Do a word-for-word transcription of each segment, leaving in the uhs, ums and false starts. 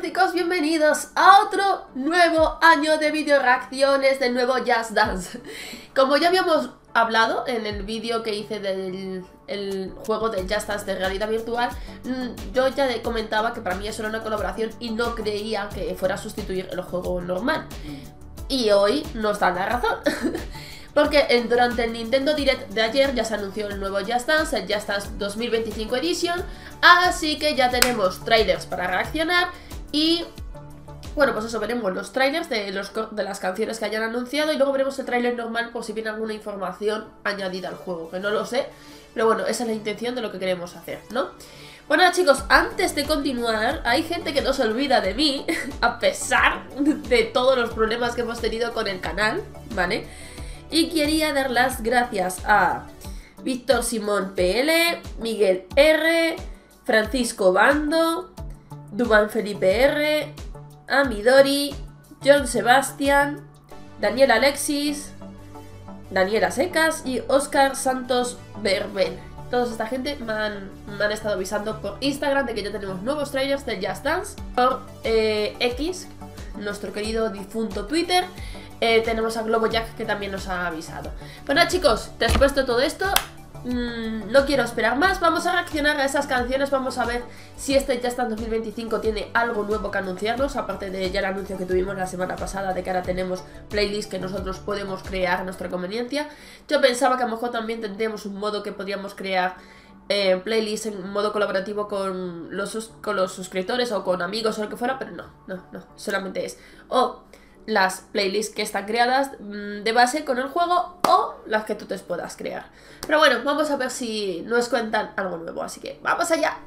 chicos, bienvenidos a otro nuevo año de video reacciones del nuevo Just Dance. Como ya habíamos hablado en el vídeo que hice del el juego del Just Dance de realidad virtual, yo ya comentaba que para mí eso era una colaboración y no creía que fuera a sustituir el juego normal. Y hoy nos dan la razón. Porque en, durante el Nintendo Direct de ayer ya se anunció el nuevo Just Dance, el Just Dance dos mil veinticinco Edition. Así que ya tenemos trailers para reaccionar. Y bueno, pues eso, veremos los trailers de, los, de las canciones que hayan anunciado. Y luego veremos el trailer normal por si viene alguna información añadida al juego, que no lo sé. Pero bueno, esa es la intención de lo que queremos hacer, ¿no? Bueno chicos, antes de continuar, hay gente que no se olvida de mí, a pesar de todos los problemas que hemos tenido con el canal, ¿vale? Y quería dar las gracias a Víctor Simón P L, Miguel R, Francisco Bando, Dubán Felipe R, a Midori, John Sebastián, Daniel Alexis, Daniela Secas y Oscar Santos Berbel. Toda esta gente me han, me han estado avisando por Instagram de que ya tenemos nuevos trailers de Just Dance. Por eh, X, nuestro querido difunto Twitter. Eh, tenemos a Globojack que también nos ha avisado. Bueno chicos, después de todo esto, mmm, no quiero esperar más. Vamos a reaccionar a esas canciones. Vamos a ver si este Just Dance dos mil veinticinco tiene algo nuevo que anunciarnos, aparte de ya el anuncio que tuvimos la semana pasada de que ahora tenemos playlists que nosotros podemos crear a nuestra conveniencia. Yo pensaba que a lo mejor también tendríamos un modo que podríamos crear eh, playlists en modo colaborativo con los, con los suscriptores o con amigos o lo que fuera, pero no, no, no, solamente es o las playlists que están creadas mmm, de base con el juego o las que tú te puedas crear. Pero bueno, vamos a ver si nos cuentan algo nuevo, así que ¡vamos allá!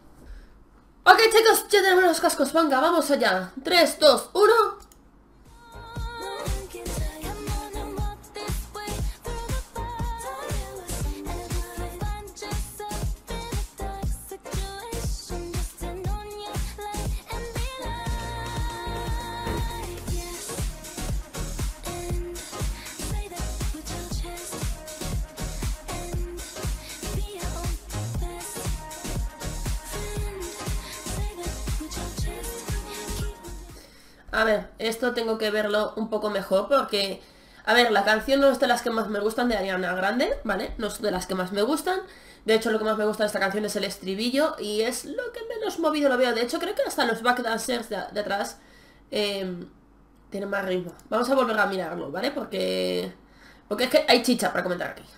Ok chicos, ya tenemos los cascos, venga, vamos allá. tres, dos, uno... A ver, esto tengo que verlo un poco mejor porque... A ver, la canción no es de las que más me gustan de Ariana Grande, ¿vale? No es de las que más me gustan. De hecho, lo que más me gusta de esta canción es el estribillo y es lo que menos movido lo veo. De hecho, creo que hasta los backdancers de, de atrás eh, tienen más ritmo. Vamos a volver a mirarlo, ¿vale? Porque... Porque es que hay chicha para comentar aquí.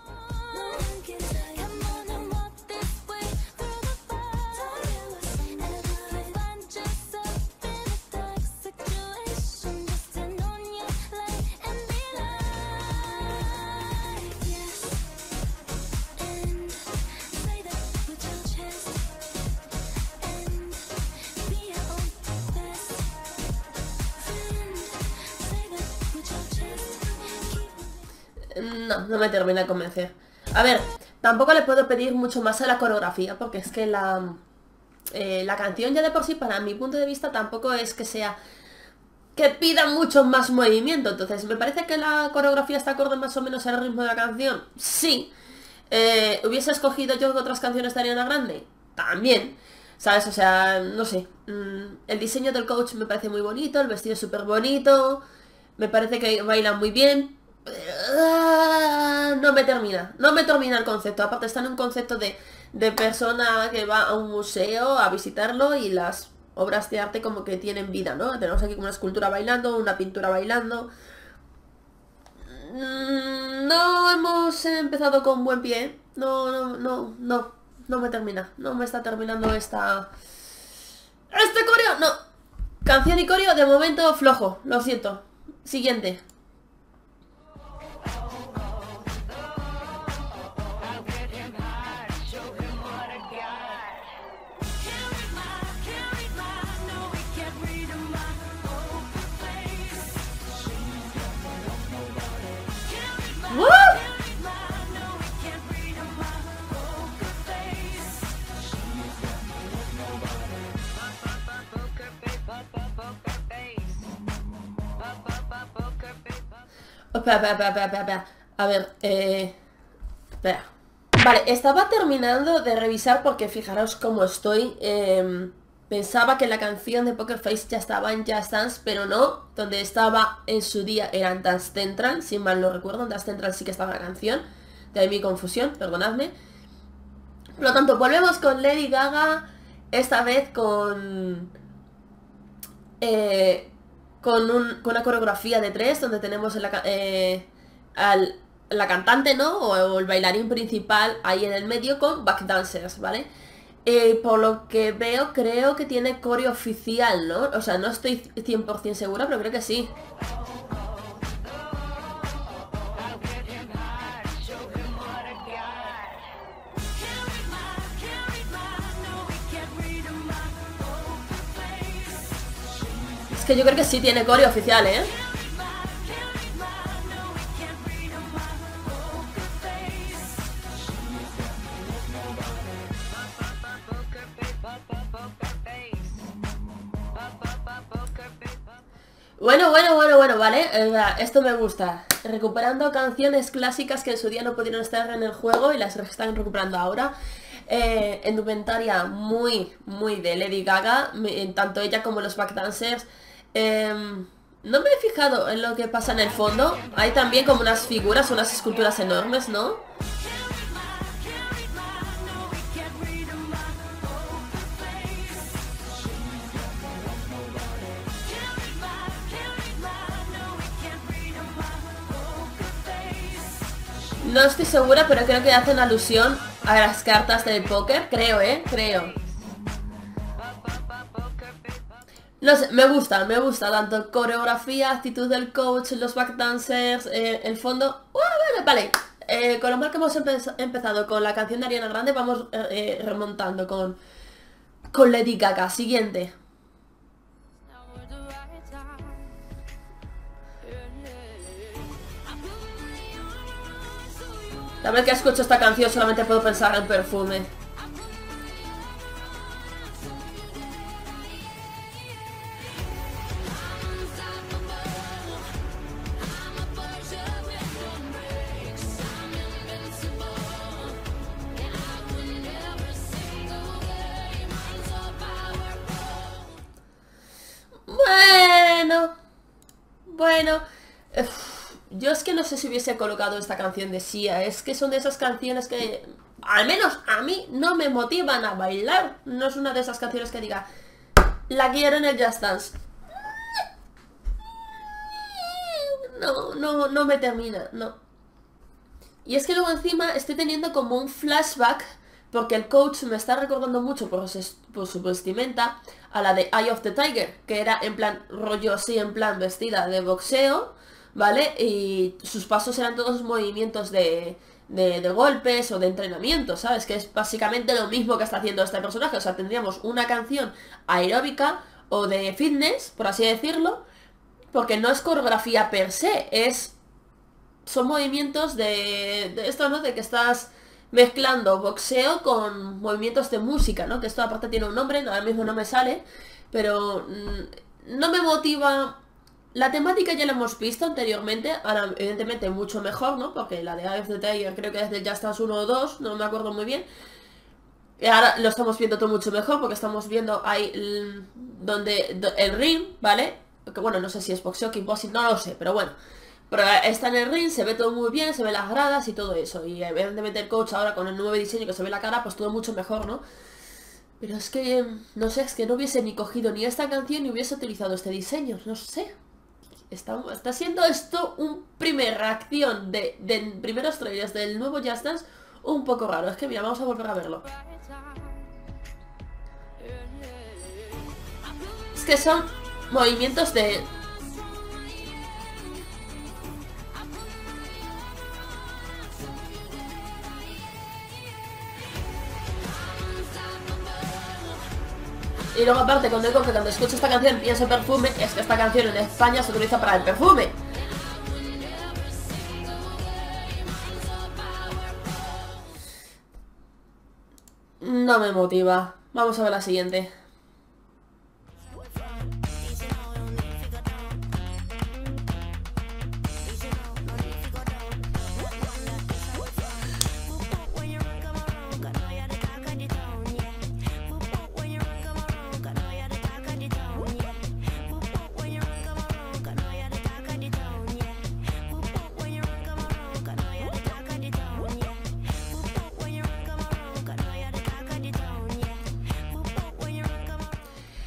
No, no me termina de convencer. A ver, tampoco le puedo pedir mucho más a la coreografía, porque es que la, eh, la canción ya de por sí, para mi punto de vista, tampoco es que sea que pida mucho más movimiento. Entonces, ¿me parece que la coreografía está acorde más o menos al ritmo de la canción? Sí. Eh, ¿Hubiese escogido yo otras canciones de Ariana Grande? También. ¿Sabes? O sea, no sé. El diseño del coach me parece muy bonito, el vestido es súper bonito, me parece que bailan muy bien. No me termina, no me termina el concepto. Aparte está en un concepto de, de persona que va a un museo a visitarlo y las obras de arte como que tienen vida, ¿no? Tenemos aquí como una escultura bailando, una pintura bailando. No hemos empezado con buen pie. No, no, no, no, no me termina. No me está terminando esta... Este coreo, no. Canción y coreo de momento flojo, lo siento. Siguiente. Espera, espera, espera, espera, espera. A ver, eh... espera. Vale, estaba terminando de revisar porque fijaros cómo estoy. eh... pensaba que la canción de Poker Face ya estaba en Just Dance, pero no. Donde estaba en su día era en Dance Central, si mal no recuerdo. En Dance Central sí que estaba la canción. De ahí mi confusión, perdonadme. Por lo tanto, volvemos con Lady Gaga. Esta vez con... Eh, con, un, con una coreografía de tres, donde tenemos la, eh, al, la cantante, ¿no? O, o el bailarín principal ahí en el medio con backdancers, ¿vale? Eh, por lo que veo, creo que tiene coreo oficial, ¿no? O sea, no estoy cien por cien segura, pero creo que sí. Es que yo creo que sí tiene coreo oficial, ¿eh? Bueno, bueno, bueno, bueno, vale, esto me gusta. Recuperando canciones clásicas que en su día no pudieron estar en el juego y las están recuperando ahora. Eh, indumentaria muy, muy de Lady Gaga, tanto ella como los backdancers. Eh, no me he fijado en lo que pasa en el fondo. Hay también como unas figuras, unas esculturas enormes, ¿no? No estoy segura, pero creo que hacen alusión a las cartas del póker. Creo, ¿eh? Creo. No sé, me gusta, me gusta tanto coreografía, actitud del coach, los backdancers, eh, el fondo... Uh, vale, vale. Eh, con lo mal que hemos empe empezado con la canción de Ariana Grande, vamos eh, remontando con, con Lady Gaga. Siguiente. Cada vez que escucho esta canción solamente puedo pensar en Perfume. Bueno, bueno, uf, yo es que no sé si hubiese colocado esta canción de Sia. Es que son de esas canciones que, al menos a mí, no me motivan a bailar. No es una de esas canciones que diga, la quiero en el Just Dance. No, no, no me termina, no. Y es que luego encima estoy teniendo como un flashback, porque el coach me está recordando mucho por su, por su vestimenta a la de Eye of the Tiger, que era en plan rollo así, en plan vestida de boxeo, ¿vale? Y sus pasos eran todos movimientos de, de, de golpes o de entrenamiento, ¿sabes? Que es básicamente lo mismo que está haciendo este personaje. O sea, tendríamos una canción aeróbica o de fitness, por así decirlo, porque no es coreografía per se, es... Son movimientos de, de esto, ¿no? De que estás mezclando boxeo con movimientos de música, ¿no? Que esto aparte tiene un nombre, ahora mismo no me sale, pero mmm, no me motiva. La temática ya la hemos visto anteriormente, ahora evidentemente mucho mejor, ¿no? Porque la de Eye of the Tiger creo que es del Just Dance uno o dos, no me acuerdo muy bien. Y ahora lo estamos viendo todo mucho mejor porque estamos viendo ahí el, donde el ring, ¿vale? Que bueno, no sé si es boxeo, kickboxing, no lo sé, pero bueno. Pero está en el ring, se ve todo muy bien, se ve las gradas y todo eso. Y evidentemente el coach ahora con el nuevo diseño que se ve la cara, pues todo mucho mejor, ¿no? Pero es que, no sé, es que no hubiese ni cogido ni esta canción ni hubiese utilizado este diseño, no sé. Está, está siendo esto un primer reacción de, de primeros trailers del nuevo Just Dance un poco raro. Es que mira, vamos a volver a verlo. Es que son movimientos de... Y luego aparte, cuando digo que cuando escucho esta canción pienso en perfume, es que esta canción en España se utiliza para el perfume. No me motiva. Vamos a ver la siguiente.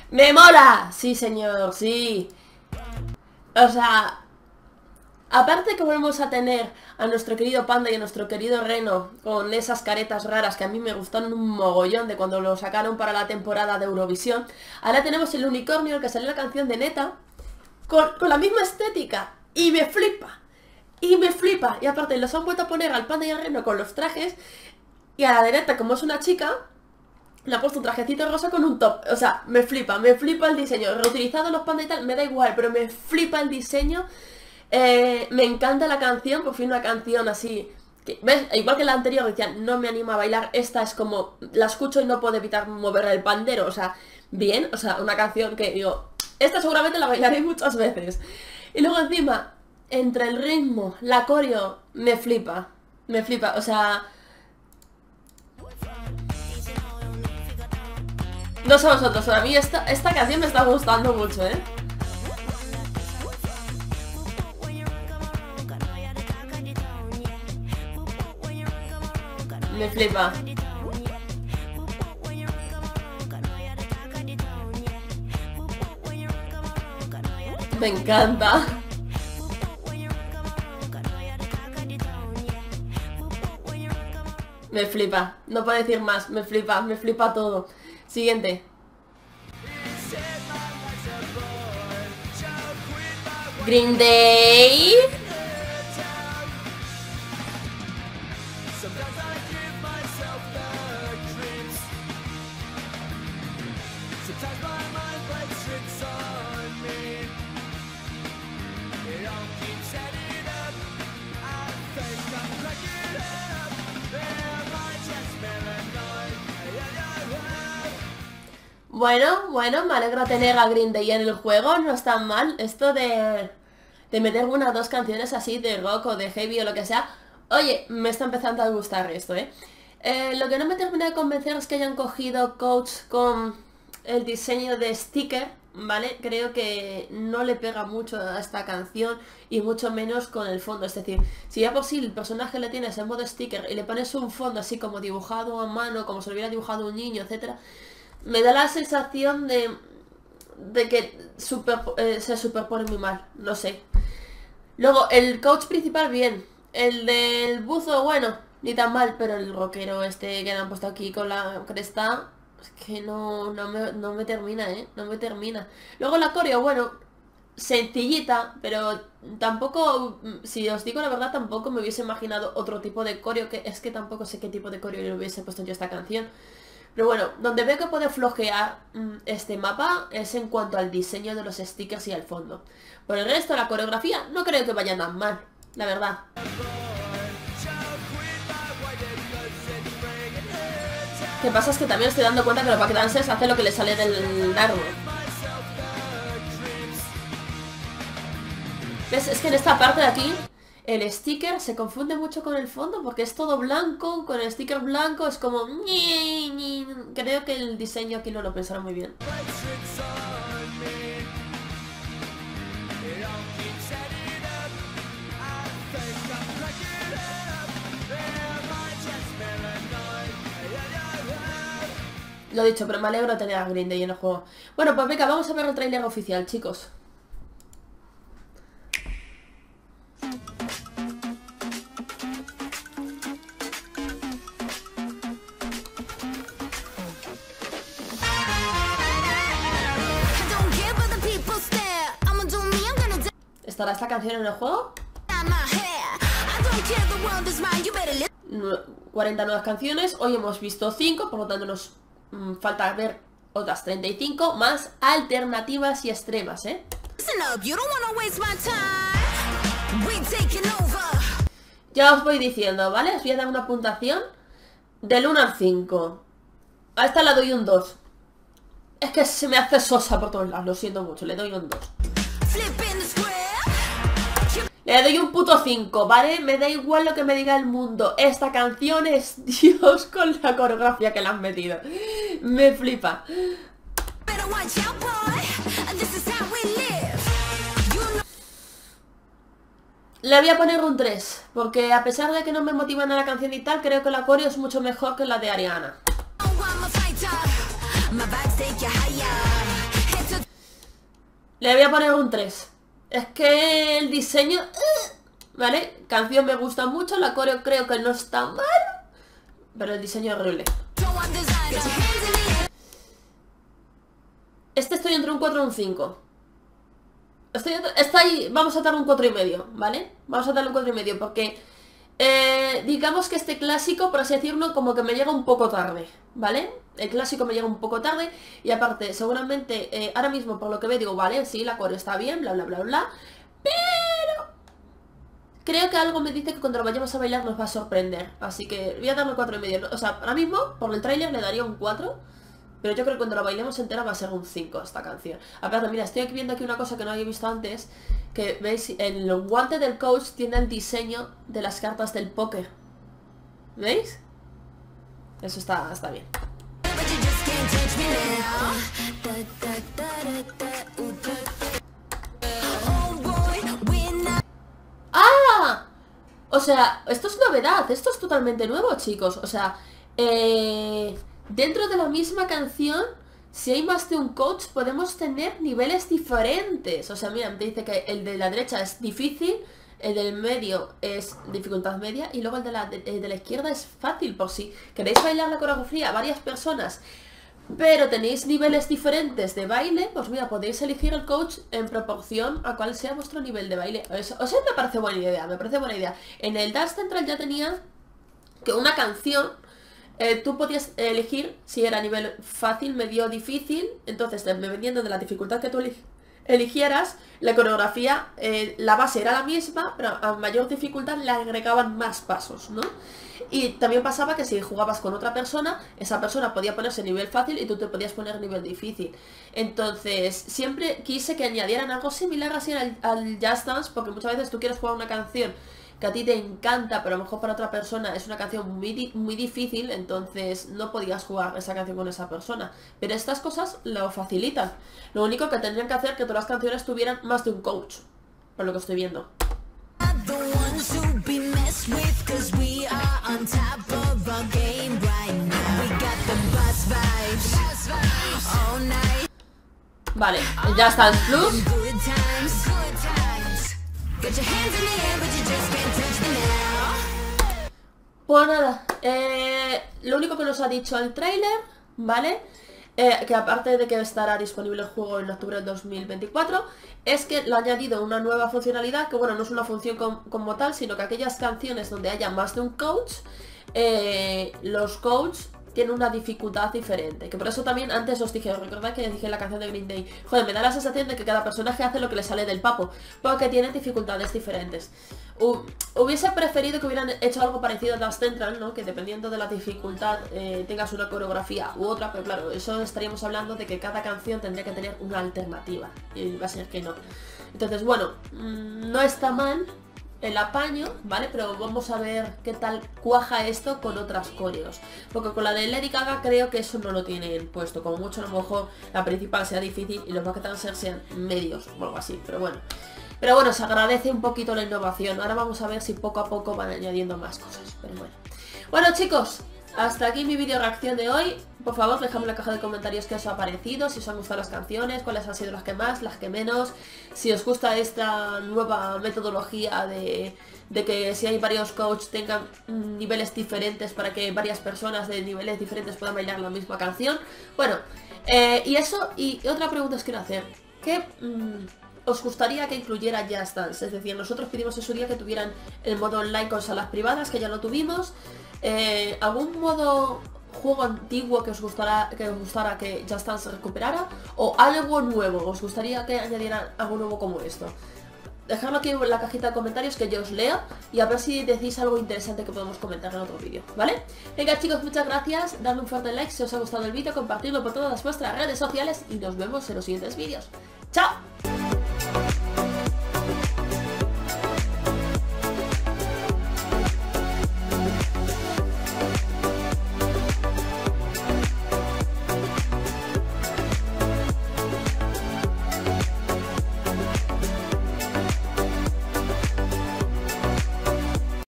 ¡Me mola! Sí, señor, sí. O sea, aparte que volvemos a tener a nuestro querido Panda y a nuestro querido Reno con esas caretas raras que a mí me gustaron un mogollón de cuando lo sacaron para la temporada de Eurovisión, ahora tenemos el unicornio, el que salió la canción de Neta, con, con la misma estética. Y me flipa. Y me flipa. Y aparte los han vuelto a poner al Panda y al Reno con los trajes. Y a la de Neta, como es una chica, le ha puesto un trajecito rosa con un top. O sea, me flipa, me flipa el diseño. Reutilizado los Panda y tal, me da igual, pero me flipa el diseño. Eh, me encanta la canción, por fin una canción así que, ¿ves? Igual que la anterior decía, no me anima a bailar. Esta es como, la escucho y no puedo evitar mover el pandero. O sea, bien, o sea, una canción que digo, esta seguramente la bailaré muchas veces. Y luego encima, entre el ritmo, la coreo, me flipa. Me flipa, o sea, no sé vosotros, pero a mí esta, esta canción me está gustando mucho, ¿eh? Me flipa. Me encanta. Me flipa. No puedo decir más. Me flipa. Me flipa todo. Siguiente. Green Day. Bueno, bueno, me alegra tener a Green Day en el juego, no es tan mal. Esto de, de meter una o dos canciones así de rock o de heavy o lo que sea. Oye, me está empezando a gustar esto, ¿eh? eh lo que no me termina de convencer es que hayan cogido Coach con el diseño de sticker, ¿vale? Creo que no le pega mucho a esta canción y mucho menos con el fondo. Es decir, si ya por sí el personaje le tienes en modo sticker y le pones un fondo así como dibujado a mano, como si lo hubiera dibujado un niño, etcétera, me da la sensación de, de que super, eh, se superpone muy mal, no sé. Luego, el coach principal, bien. El del buzo, bueno, ni tan mal, pero el rockero este que le han puesto aquí con la cresta, es que no, no, me, no me termina, ¿eh? No me termina. Luego la coreo, bueno, sencillita, pero tampoco, si os digo la verdad, tampoco me hubiese imaginado otro tipo de coreo, que es que tampoco sé qué tipo de coreo le hubiese puesto yo a esta canción. Pero bueno, donde veo que puede flojear mmm, este mapa es en cuanto al diseño de los stickers y al fondo. Por el resto, la coreografía no creo que vaya tan mal, la verdad. Lo que pasa es que también estoy dando cuenta que los backdancers hacen lo que les sale del nardo. ¿Ves? Es que en esta parte de aquí el sticker se confunde mucho con el fondo porque es todo blanco, con el sticker blanco es como... Creo que el diseño aquí no lo pensaron muy bien. Lo dicho, pero me alegro de tener a Green Day en el juego. Bueno, pues venga, vamos a ver el tráiler oficial, chicos. ¿Estará esta canción en el juego? cuarenta nuevas canciones, hoy hemos visto cinco, por lo tanto nos mmm, falta ver otras treinta y cinco, más alternativas y extremas, ¿eh? Ya os voy diciendo, ¿vale? Os voy a dar una puntuación del uno al cinco. A esta le doy un dos. Es que se me hace sosa por todos lados, lo siento mucho, le doy un dos. Le doy un puto cinco, ¿vale? Me da igual lo que me diga el mundo. Esta canción es Dios con la coreografía que le han metido. Me flipa. Le voy a poner un tres, porque a pesar de que no me motivan a la canción y tal, creo que la coreo es mucho mejor que la de Ariana. Le voy a poner un tres. Es que el diseño... ¿Vale? Canción me gusta mucho, la coreo creo que no está mal, pero el diseño es horrible. Este estoy entre un cuatro y un cinco. Estoy, está ahí, vamos a darle un cuatro y medio, ¿vale? Vamos a darle un cuatro y medio porque eh, digamos que este clásico, por así decirlo, como que me llega un poco tarde, ¿vale? El clásico me llega un poco tarde y aparte, seguramente, eh, ahora mismo por lo que veo digo, vale, sí, la coreo está bien, bla, bla, bla, bla, pero creo que algo me dice que cuando lo vayamos a bailar nos va a sorprender, así que voy a darle un cuatro y medio. O sea, ahora mismo, por el tráiler le daría un cuatro. Pero yo creo que cuando la bailemos entera va a ser un cinco esta canción. Aparte, mira, estoy aquí viendo aquí una cosa que no había visto antes. Que, ¿veis? El guante del coach tiene el diseño de las cartas del póker. ¿Veis? Eso está, está bien. ¡Ah! O sea, esto es novedad. Esto es totalmente nuevo, chicos. O sea, eh... dentro de la misma canción, si hay más de un coach, podemos tener niveles diferentes. O sea, mira, me dice que el de la derecha es difícil, el del medio es dificultad media y luego el de la, de, de la izquierda es fácil. Por si queréis bailar la coreografía a varias personas, pero tenéis niveles diferentes de baile, pues mira, podéis elegir el coach en proporción a cuál sea vuestro nivel de baile. Eso, o sea, me parece buena idea, me parece buena idea. En el Dance Central ya tenía que una canción... Eh, tú podías elegir si era nivel fácil, medio o difícil. Entonces, dependiendo de la dificultad que tú eligieras, la coreografía, eh, la base era la misma, pero a mayor dificultad le agregaban más pasos, ¿no? Y también pasaba que si jugabas con otra persona, esa persona podía ponerse nivel fácil y tú te podías poner nivel difícil. Entonces, siempre quise que añadieran algo similar así al, al Just Dance, porque muchas veces tú quieres jugar una canción que a ti te encanta, pero a lo mejor para otra persona es una canción muy, di muy difícil, entonces no podías jugar esa canción con esa persona. Pero estas cosas lo facilitan. Lo único que tendrían que hacer es que todas las canciones tuvieran más de un coach, por lo que estoy viendo. Vale, ya está el plus. Pues nada, eh, lo único que nos ha dicho el tráiler, ¿vale? Eh, que aparte de que estará disponible el juego en octubre del dos mil veinticuatro, es que le ha añadido una nueva funcionalidad, que bueno, no es una función com como tal, sino que aquellas canciones donde haya más de un coach, eh, los coaches tienen una dificultad diferente. Que por eso también antes os dije, recordad que dije en la canción de Green Day, joder, me da la sensación de que cada personaje hace lo que le sale del papo, porque tienen dificultades diferentes. U hubiese preferido que hubieran hecho algo parecido a Dance Central, ¿no? Que dependiendo de la dificultad eh, tengas una coreografía u otra, pero claro, eso estaríamos hablando de que cada canción tendría que tener una alternativa, y va a ser que no. Entonces, bueno, mmm, no está mal el apaño, ¿vale? Pero vamos a ver qué tal cuaja esto con otras coreos, porque con la de Lady Gaga creo que eso no lo tienen puesto. Como mucho a lo mejor la principal sea difícil y los Bucket Dancers sean medios o algo así, pero bueno. Pero bueno, se agradece un poquito la innovación. Ahora vamos a ver si poco a poco van añadiendo más cosas, pero bueno. Bueno, chicos, hasta aquí mi vídeo reacción de hoy. Por favor, dejadme en la caja de comentarios qué os ha parecido, si os han gustado las canciones, cuáles han sido las que más, las que menos, si os gusta esta nueva metodología de, de que si hay varios coaches tengan niveles diferentes para que varias personas de niveles diferentes puedan bailar la misma canción. Bueno, eh, y eso, y otra pregunta os quiero hacer. ¿Qué mmm, os gustaría que incluyera Just Dance? Es decir, nosotros pedimos en su día que tuvieran el modo online con salas privadas, que ya lo tuvimos. Eh, ¿Algún modo juego antiguo que os gustara que os gustara que Just Dance recuperara? ¿O algo nuevo? ¿Os gustaría que añadieran algo nuevo como esto? Dejadlo aquí en la cajita de comentarios que yo os leo y a ver si decís algo interesante que podemos comentar en otro vídeo, ¿vale? Venga, chicos, muchas gracias, dadle un fuerte like si os ha gustado el vídeo, compartidlo por todas vuestras redes sociales y nos vemos en los siguientes vídeos.